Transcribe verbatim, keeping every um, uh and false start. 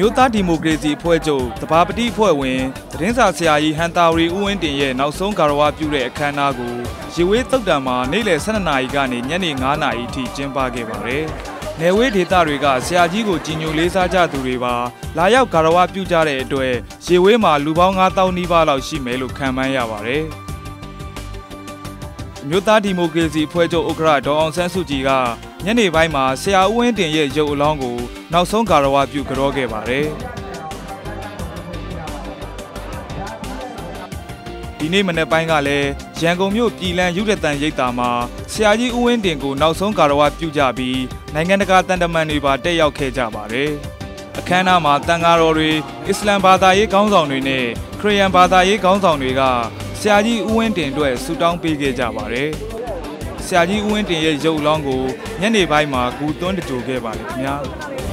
မျိုးသားဒီမိုကရေစီအဖွဲ့ချုပ်တဘာပတိအဖွဲ့ဝင်သတင်းစာဆရာကြီးဟန်တာရီဦးဝင်းတင်ရဲ့နောက်ဆုံးကာရဝပြုတဲ့အခမ်းအနားကိုရေဝေးသုတ်တံမှာနေ့လယ် ၁၂ နာရီကနေညနေ ၅ နာရီထိကျင်းပခဲ့ပါတယ်။နယ်ဝေးဒေသတွေကဆရာကြီးကိုကြီးညိုလေးစားကြသူတွေပါလာရောက်ကာရဝပြုကြတဲ့အတွက်ရေဝေးမှာလူပေါင်း ၅ သောင်းနီးပါးလောက်ရှိမယ်လို့ခန့်မှန်းရပါတယ်။မျိုးသားဒီမိုကရေစီအဖွဲ့ချုပ်ဥက္ကဋ္ဌဒေါ်အောင်ဆန်းစုကြည်ကညနေပိုင်းမှာဆရာဦးဝင်းတင်ရဲ့ရုပ်အလောင်းကိုနောက်ဆုံးကာရဝပြုကြောခဲ့ပါတယ်။ဒီနေ့မနေ့ပိုင်းကလည်းရန်ကုန်မြို့ပြည်လန်းရုပ်တံရိပ်သာမှာဆရာကြီးဦးဝင်းတင်ကိုနောက်ဆုံးကာရဝပြုကြပြီးနိုင်ငံတကာတန်တမန်တွေပါတက်ရောက်ခဲ့ကြပါတယ်။အခမ်းအနားမှာတန်ဃာတော်တွေအစ္စလမ်ဘာသာရေးခေါင်းဆောင်တွေနဲ့ခရစ်ယာန်ဘာသာရေးခေါင်းဆောင်တွေကဆရာကြီးဦးဝင်းတင်အတွက်ဆုတောင်းပေးခဲ့ကြပါတယ်။ဆရာကြီးဦးဝင်းတင်ရဲ့ရုပ်အလောင်းကိုညနေပိုင်းမှာဂူသွန်းတကြိုခဲ့ပါတယ်ခင်ဗျာ။